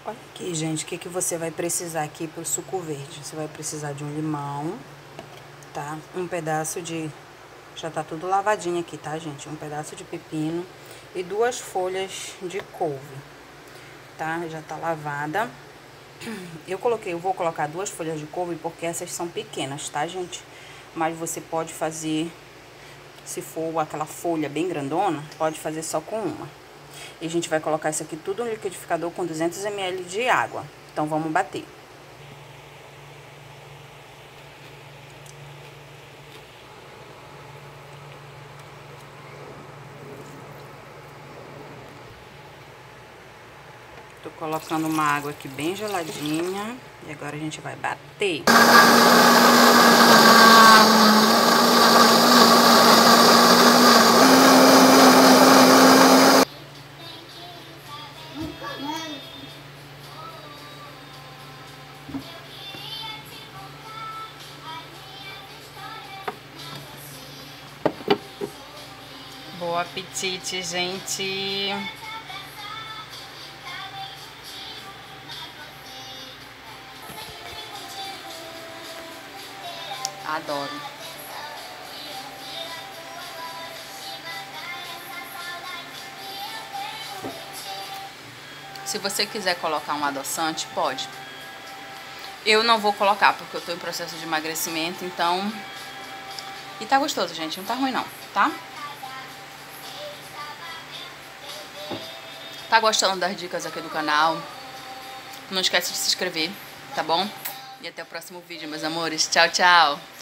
Olha aqui, gente, o que que você vai precisar aqui pro suco verde? Você vai precisar de um limão, tá? Um pedaço de... Já tá tudo lavadinho aqui, tá, gente? Um pedaço de pepino e 2 folhas de couve, tá? Já tá lavada. Eu vou colocar 2 folhas de couve porque essas são pequenas, tá, gente? Mas você pode fazer, se for aquela folha bem grandona, pode fazer só com uma. E a gente vai colocar isso aqui tudo no liquidificador com 200 ml de água. Então, vamos bater. Tô colocando uma água aqui bem geladinha. E agora a gente vai bater. Bom apetite, gente! Adoro. Se você quiser colocar um adoçante, pode. Eu não vou colocar, porque eu tô em processo de emagrecimento, então... E tá gostoso, gente, não tá ruim não, tá? Tá gostando das dicas aqui do canal? Não esquece de se inscrever, tá bom? E até o próximo vídeo, meus amores. Tchau, tchau!